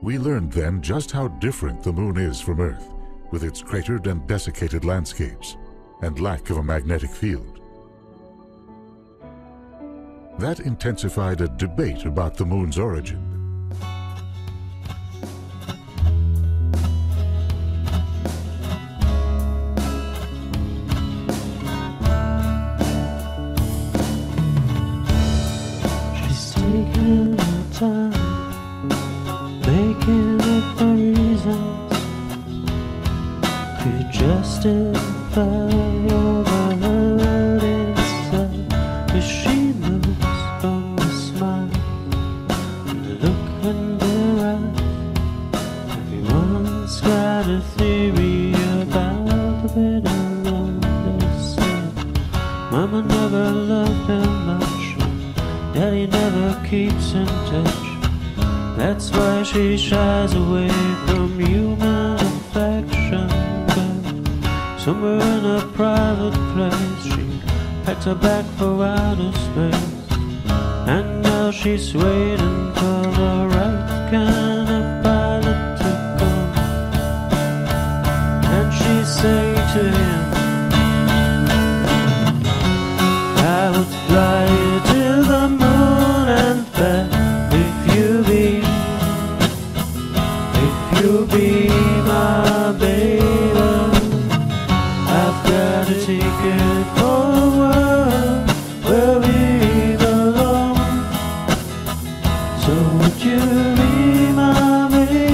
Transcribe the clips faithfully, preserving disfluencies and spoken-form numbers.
We learned then just how different the Moon is from Earth, with its cratered and desiccated landscapes and lack of a magnetic field. That intensified a debate about the Moon's origin. She's taking her time, making up the reasons to justify all the hurt inside. As she looks from the smile and the look in their eyes, everyone's got a theory about the better love they say. Mama never loved him much, Daddy never keeps in touch. That's why she shies away from human affection. But somewhere in a private place, she packed her back for outer space. And now she's waiting for the right kind of pilot to come. And she say to him, I would fly you to the moon and back if you be, if you be my baby. I've got a ticket for the world where we belong. So would you be my baby?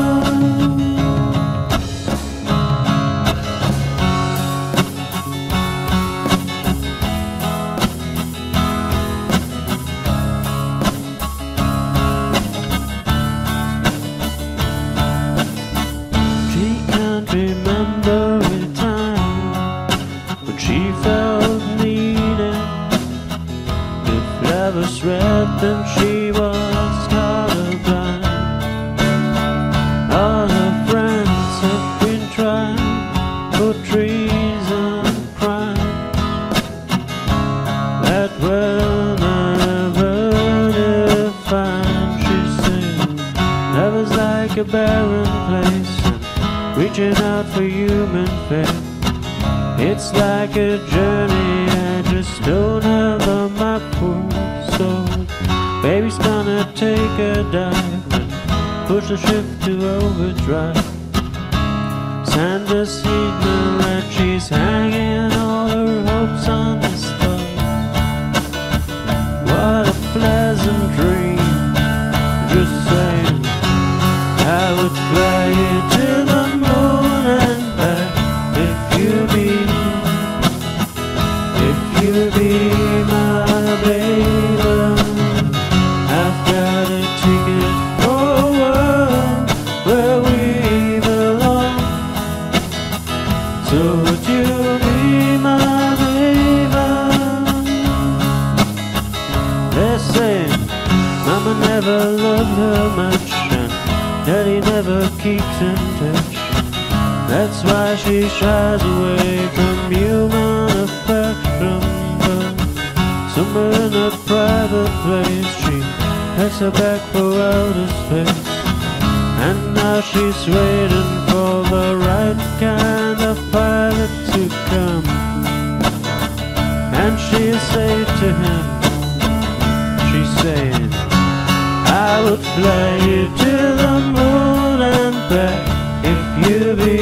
She can't remember a time when she felt needed. If love was red, then she was colorblind. All her friends have been trying for treason, crime that will never define. She said, love is like a barren place, reaching out for human faith. It's like a journey I just don't have a map for. So baby's gonna take a dive and push the ship to overdrive. Santa's signal and she's hanging all her hopes on the stars. What a pleasant dream, just saying. I would fly you to the moon and back if you be, if you be my baby. I've got a ticket for a world where we belong. So would you be my baby? They're saying Mama never loved her much, Daddy never keeps in touch. That's why she shies away from human affection. But somewhere in a private place, she packs her back for outer space. And now she's waiting for the right kind of pilot to come. And she'll say to him, she's saying, I would fly you to the moon and back if you be,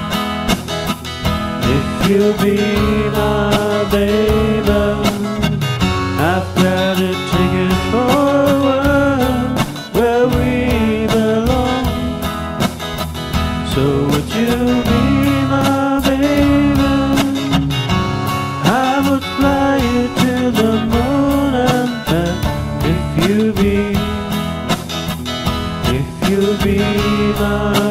if you be my baby. I've got a ticket for a world where we belong. So would you be my baby? I would fly you to the moon and back if you be, if you be my